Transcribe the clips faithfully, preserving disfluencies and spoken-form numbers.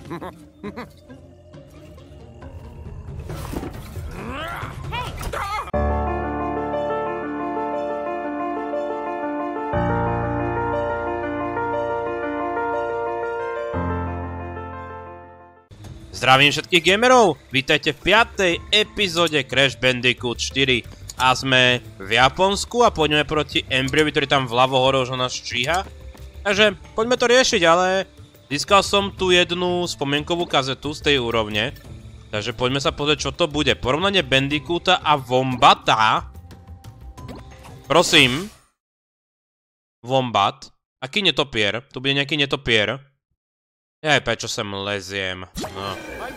Zdravím všetkých gamerov, vítajte v piatej epizóde Crash Bandicoot štyri a sme v Japonsku a poďme proti Embryovi, ktorý tam vľavo hore už ho nás číha. Takže poďme to riešiť, ale získal som tu jednu spomienkovú kazetu z tej úrovne. Takže poďme sa pozrieť, čo to bude. Porovnanie Bandicoota a Wombata. Prosím. Wombat. Aký netopier? Tu bude nejaký netopier. Jaj, prečo sem leziem. No.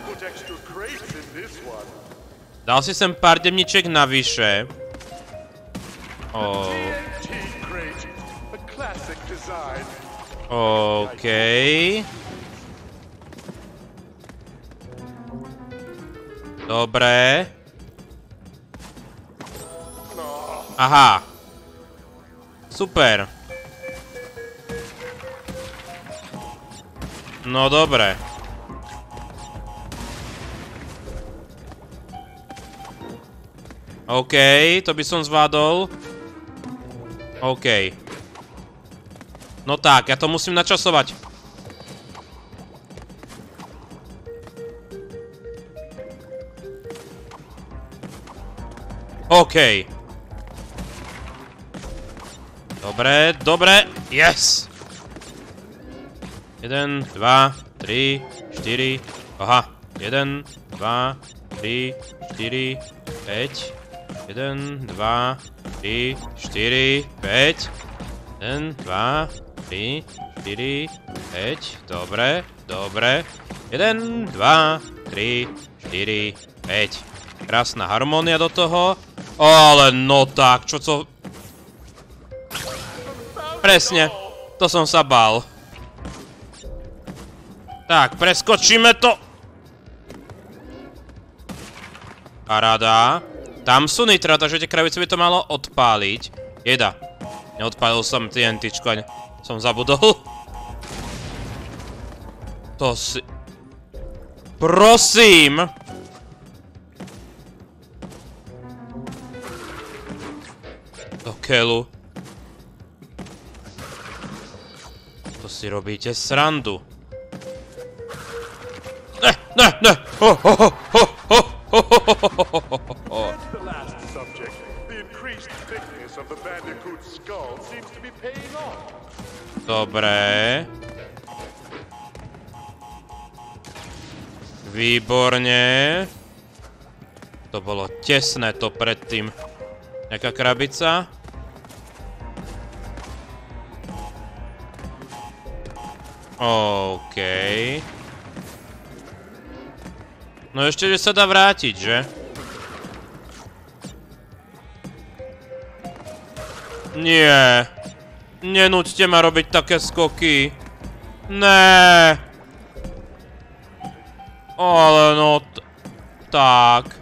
Dal si sem pár demničiek navyše. Oh. OK. Dobre. Aha. Super. No dobre. OK, to by som zvládol. OK. No tak, ja to musím načasovať. OK. Dobre, dobre, yes! jeden, dva, tri, štyri, aha, jeden, dva, tri, štyri, päť, jeden, dva, tri, štyri, päť, jeden, dva, tri, štyri, päť, dobre, dobre, jeden, dva, tri, štyri, päť. Krásna harmónia do toho, ale no tak, čo co... Presne, to som sa bál. Tak, preskočíme to. Paráda. Tam sú nitra, takže tie krabice by to malo odpáliť. Jeda. Neodpálil som TNTčko, ani som zabudol. To si... Prosím! Do keľu. To si robíte srandu. Ne, ne, ne! Ho, ho, ho, ho, ho, ho, ho, ho, ho. Dobre. Výborne. To bolo tesné to predtým. Nejaká krabica? OK. No ešte, že sa dá vrátiť, že? Nie. Nenúďte ma robiť také skoky. Né. Ale no... Tak.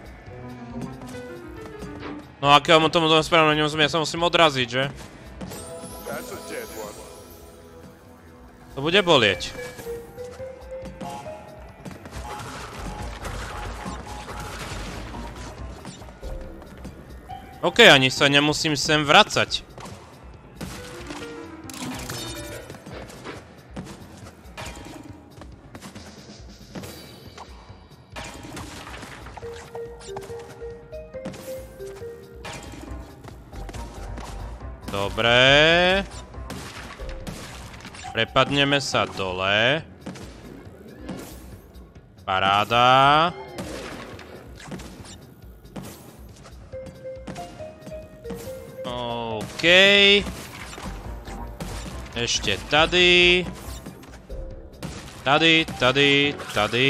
No akého tomu tomu správne nemusím, ja sa musím odraziť, že? To bude bolieť. OK, ani sa nemusím sem vracať. Dobre. Prepadneme sa dole. Paráda. OK. Ešte tady. Tady, tady, tady.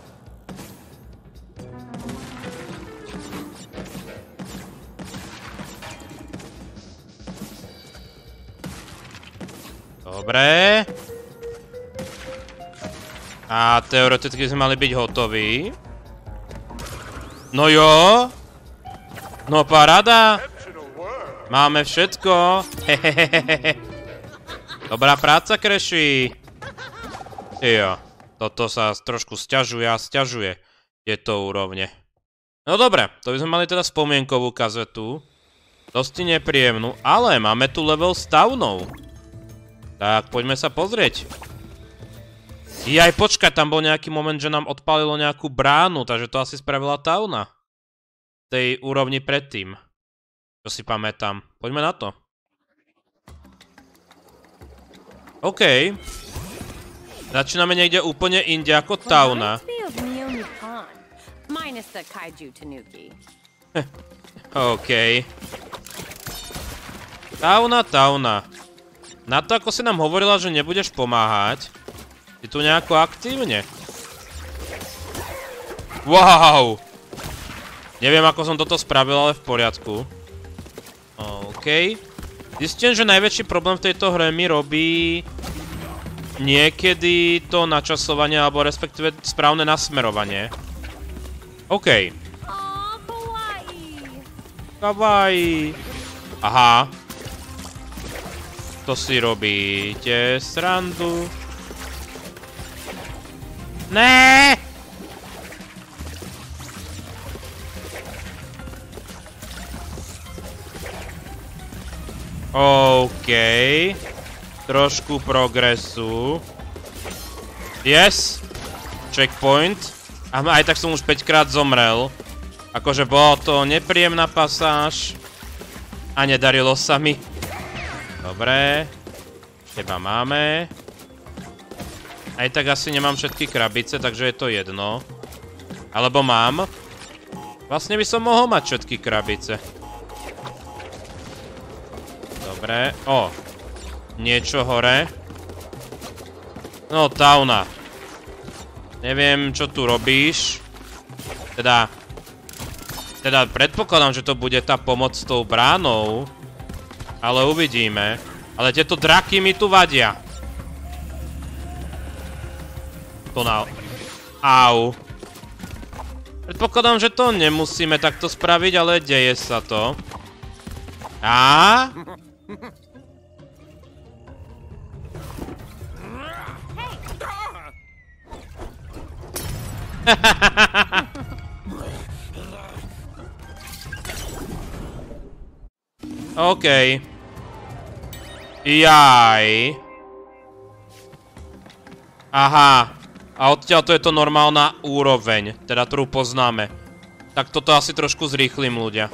Dobre. A teoreticky sme mali byť hotoví. No jo. No paráda. Máme všetko. Hehehehe. Dobrá práca, Crashy. Jo. Toto sa trošku sťažuje a sťažuje tieto úrovne. No dobre, to by sme mali teda spomienkovú kazetu. Dosti nepríjemnú, ale máme tu level s Taunou. Tak, poďme sa pozrieť. Jaj, počkaj, tam bol nejaký moment, že nám odpálilo nejakú bránu, takže to asi spravila Tauna. V tej úrovni predtým. Čo si pamätám. Poďme na to. OK. Začíname niekde úplne inde ako Tauna. OK. Tauna, Tauna. Na to, ako si nám hovorila, že nebudeš pomáhať, si tu nejako aktívne. Wow! Neviem, ako som toto spravil, ale v poriadku. OK. Zistím, že najväčší problém v tejto hre mi robí niekedy to načasovanie, alebo respektíve správne nasmerovanie. OK. Kawaii. Aha. To si robíte srandu. Né! OK. Trošku progresu. Yes. Checkpoint. A aj tak som už päť krát zomrel. Akože bolo to nepríjemná pasáž. A nedarilo sa mi. Dobre. Teba máme. Aj tak asi nemám všetky krabice, takže je to jedno. Alebo mám. Vlastne by som mohol mať všetky krabice. Dobre. O. Niečo hore. No, Tauna. Neviem, čo tu robíš. Teda... Teda predpokladám, že to bude tá pomoc s tou bránou. Ale uvidíme. Ale tieto draky mi tu vadia. To na... Au. Predpokladám, že to nemusíme takto spraviť, ale deje sa to. Á? OK. Jaj. Aha. A odtiaľ to je to normálna úroveň, teda ktorú poznáme. Tak toto asi trošku zrýchlim, ľudia.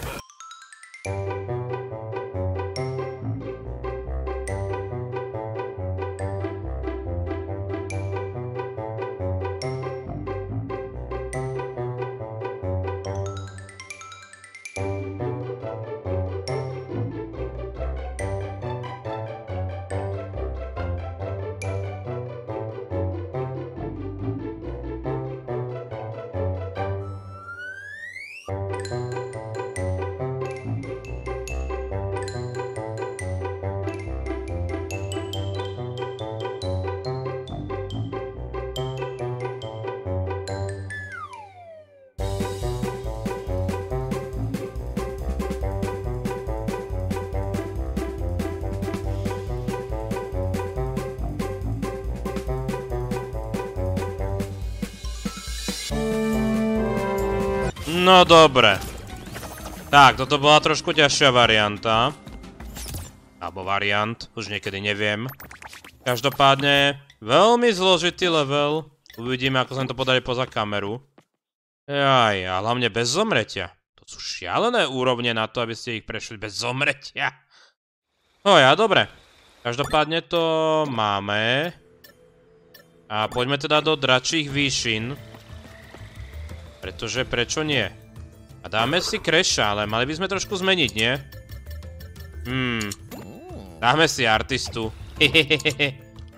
No dobre. Tak, toto bola trošku ťažšia varianta. Alebo variant, už niekedy neviem. Každopádne, veľmi zložitý level. Uvidíme, ako sa to podarí poza kameru. Jaj, a hlavne bez zomretia. To sú šialené úrovne na to, aby ste ich prešli bez zomretia. No ja, dobre. Každopádne to máme. A poďme teda do dračích výšin. Pretože prečo nie? A dáme si Crasha, ale mali by sme trošku zmeniť, nie? Hmm. Dáme si artistu. Hehehehe.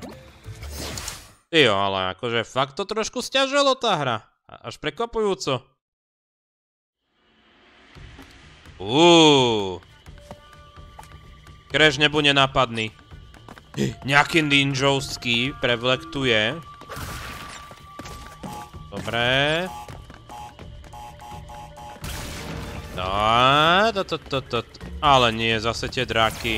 Jo, ale akože fakt to trošku sťažilo tá hra. Až prekvapujúco. Uuu. Crash nebude nápadný. Nejaký ninjovský prevlek tu je. Dobre. No, to, to, to, to, ale nie, zase tie draky.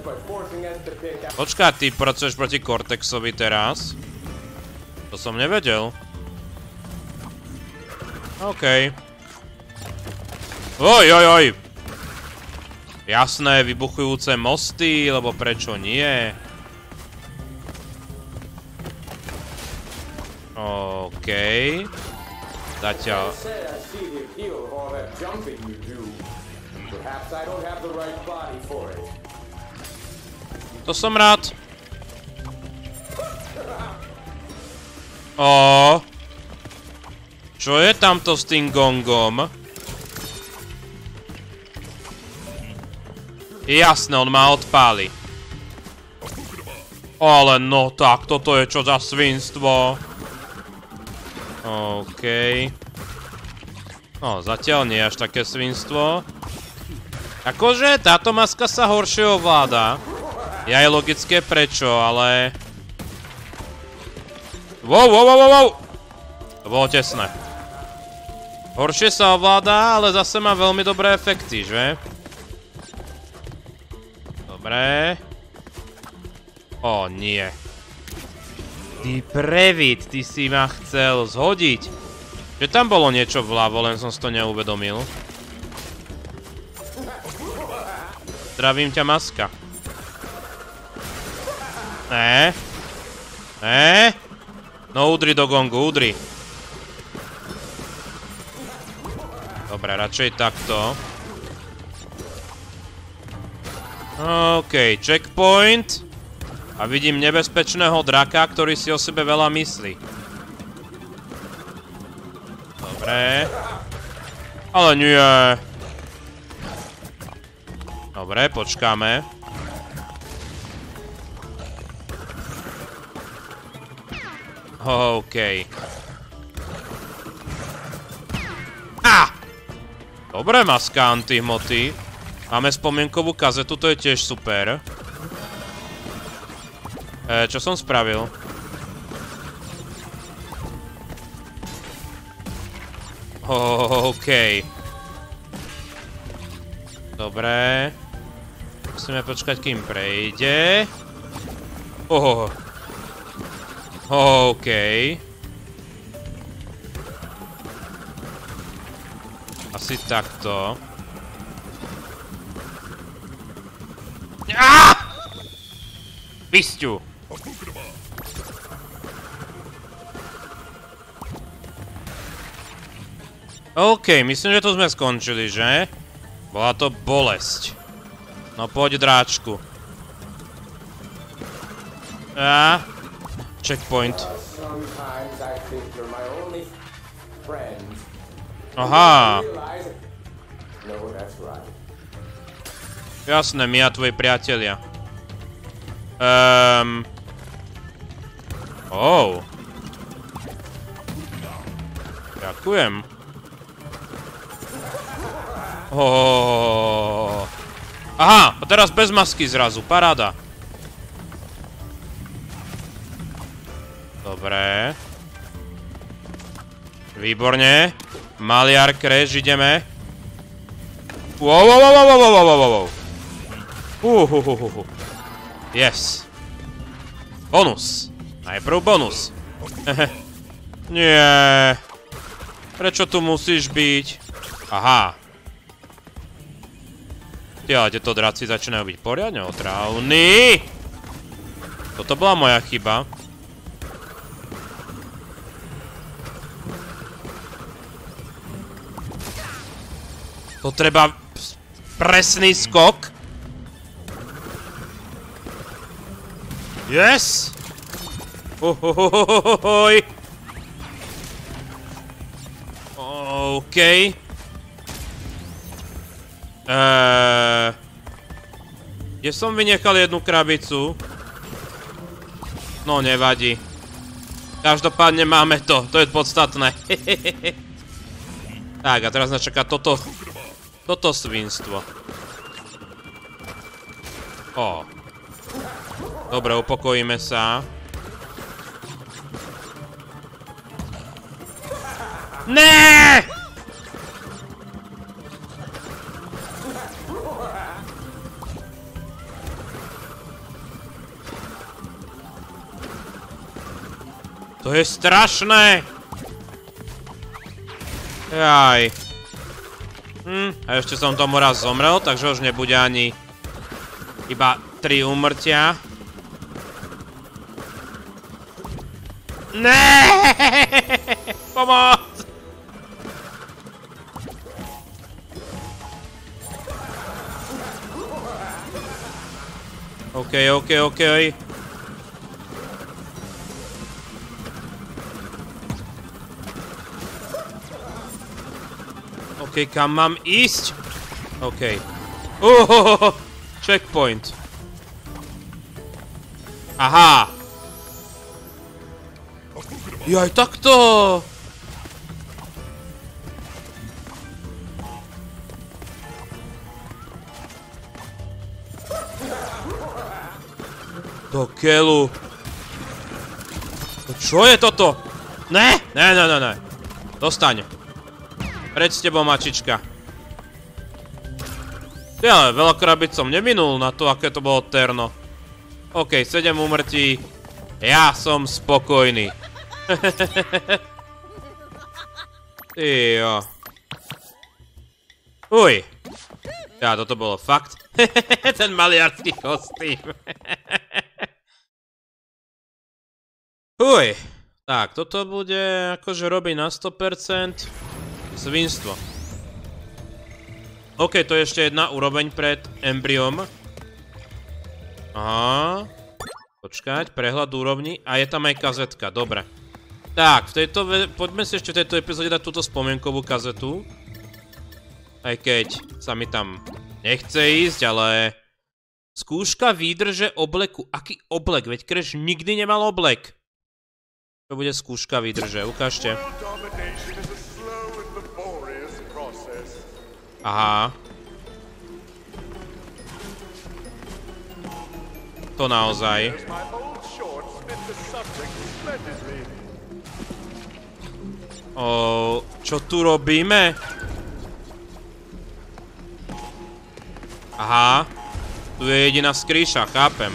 Počká, ty pracuješ proti Cortexovi teraz? To som nevedel. OK. Oj, oj, oj. Jasné, vybuchujúce mosty, lebo prečo nie? OK. Zatiaľ. To som rád. Ó. Čo je tamto s tým gongom? Jasné, on ma odpáli. Ale no tak, toto je čo za svinstvo. OK. No, zatiaľ nie až také svinstvo. Akože, táto maska sa horšie ovláda. Je aj logické prečo, ale... Wow, wow, wow, wow! To bolo tesné. Horšie sa ovláda, ale zase má veľmi dobré efekty, že? Dobre. O, nie. Ty previd, ty si ma chcel zhodiť. Že tam bolo niečo vľavo, len som si to neuvedomil. Zdravím ťa, maska. Né. Né. No, udri do gongu, udri. Dobre, radšej takto. OK, checkpoint. A vidím nebezpečného draka, ktorý si o sebe veľa myslí. Dobre. Ale nie. Dobre, počkáme. OK. Á! Dobre, maska antihmoty. Máme spomienkovú kazetu, to je tiež super. E, čo som spravil? OK. Dobre. Musíme počkať, kým prejde. Oh. OK. Asi takto. Aaaa! Vysťu! OK, myslím, že to sme skončili, že? Bola to bolesť. No poď, dráčku. A checkpoint. Aha. Jasné, my a tvoji priatelia. Ehm... Oh. Ďakujem. Oh. Aha, a teraz bez masky zrazu, paráda. Dobre. Výborne. Maliar Crash, ideme. Wow, wow, wow, wow, wow, wow, wow, wow. Uhuhuhuhu. Yes. Bonus. Najprv bonus. Nie. Prečo tu musíš byť? Aha. Ja, tieto draci začínajú byť poriadne otrávni. Toto bola moja chyba. To treba presný skok. Yes! Ohohohohoj! OK. Eee... Kde som vynechal jednu krabicu? No, nevadí. Každopádne máme to, to je podstatné. Tak, a teraz nás čaká toto... Toto svinstvo. Ó. Dobre, upokojíme sa. Né! To je strašné! Jaj. Hm, a ešte som tomu raz zomrel, takže už nebude ani iba tri úmrtia. Né! Pomoc! OK, OK, OK. OK, kam mám ísť? OK. Uhohoho! Checkpoint. Aha! Jaj, takto! Do keľu. Čo je toto? Ne, ne, ne, ne, ne. Dostaň. Preď s tebou, mačička. Ja, ale veľa krabic som neminul na to, aké to bolo terno. OK, sedem úmrtí. Ja som spokojný. Jo. Uj. Ja, toto bolo fakt. Ten maliarský kostým. Uj. Tak, toto bude akože robiť na sto percent svinstvo. OK, to je ešte jedna úroveň pred embryom. Aha. Počkať, prehľad úrovni. A je tam aj kazetka, dobre. Tak, v tejto, poďme si ešte v tejto epizóde dať túto spomienkovú kazetu. Aj keď sa mi tam nechce ísť, ale... Skúška výdrže obleku. Aký oblek? Veď Crash nikdy nemal oblek. To bude skúška výdrže, ukážte. Aha. To naozaj. O, čo tu robíme? Aha. Tu je jediná skrýša, chápem.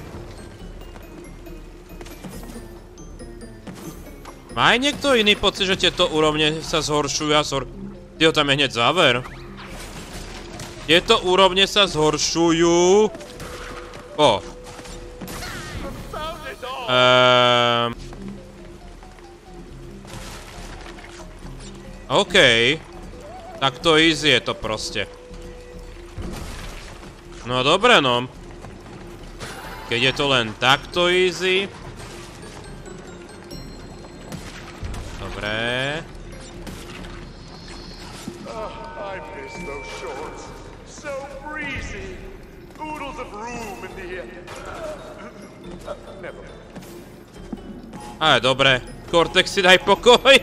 Má aj niekto iný pocit, že tieto úrovne sa zhoršujú a zhor... Tyjo, tam je hneď záver. Tieto úrovne sa zhoršujú. O. Ehm... OK. Tak to easy je to proste. No dobre no. Keď je to len takto easy. Dobre. Ale dobre. Cortex si daj pokoj.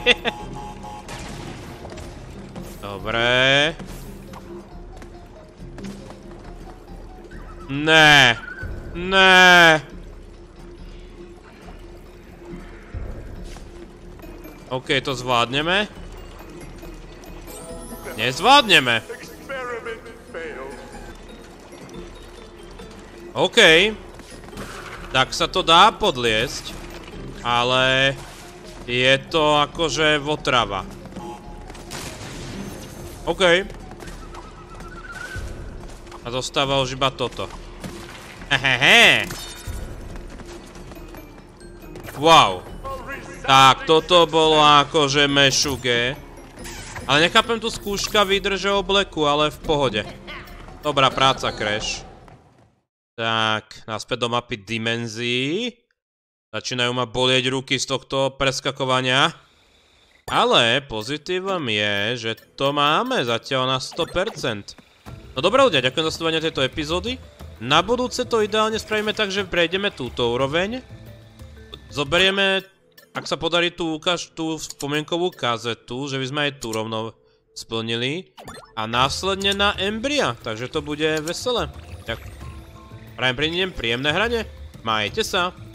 Dobre. Né. Né. OK, to zvládneme. Nezvládneme. OK. Tak sa to dá podliesť. Ale... Je to akože otrava. OK. A zostáva už iba toto. Hehehe. Wow. Tak, toto bolo akože mešuge. Ale nechápem tu skúška výdrže obleku, ale v pohode. Dobrá práca, Crash. Tak, naspäť do mapy dimenzií. Začínajú ma bolieť ruky z tohto preskakovania. Ale pozitívom je, že to máme zatiaľ na sto percent. No dobré ľudia, ďakujem za sledovanie tejto epizódy. Na budúce to ideálne spravíme tak, že prejdeme túto úroveň. Zoberieme, ak sa podarí tu ukáž tú spomienkovú kazetu, že by sme aj tu rovno splnili. A následne na embria, takže to bude veselé. Tak, prajem pri ním príjemné hranie. Majte sa.